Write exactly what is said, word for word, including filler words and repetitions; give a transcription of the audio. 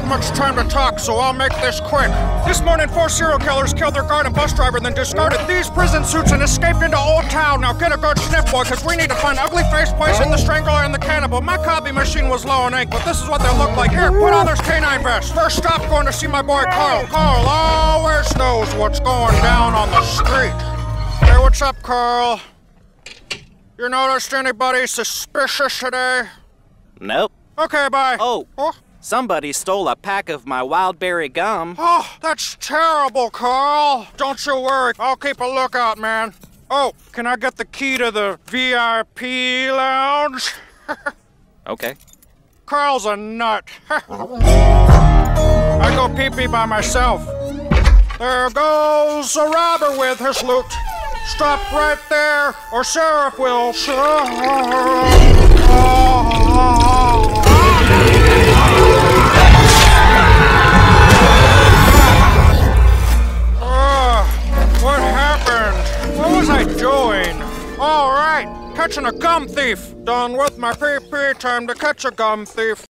much time to talk, so I'll make this quick. This morning, four serial killers killed their guard and bus driver, then discarded these prison suits and escaped into Old Town. Now get a good sniff, boy, because we need to find ugly face, poison, the strangler, and the cannibal. My copy machine was low on ink, but this is what they look like. Here, put on this canine vest. First stop, going to see my boy Carl. Carl always knows what's going down on the street. Hey, what's up, Carl? You noticed anybody suspicious today? Nope. Okay, bye. Oh, oh, somebody stole a pack of my wild berry gum. Oh, that's terrible, Carl. Don't you worry. I'll keep a lookout, man. Oh, can I get the key to the V I P lounge? Okay. Carl's a nut. I go pee-pee by myself. There goes a robber with his loot. Stop right there, or Sheriff will shoot. Uh, what happened? What was I doing? All right, catching a gum thief. Done with my pee-pee, time to catch a gum thief.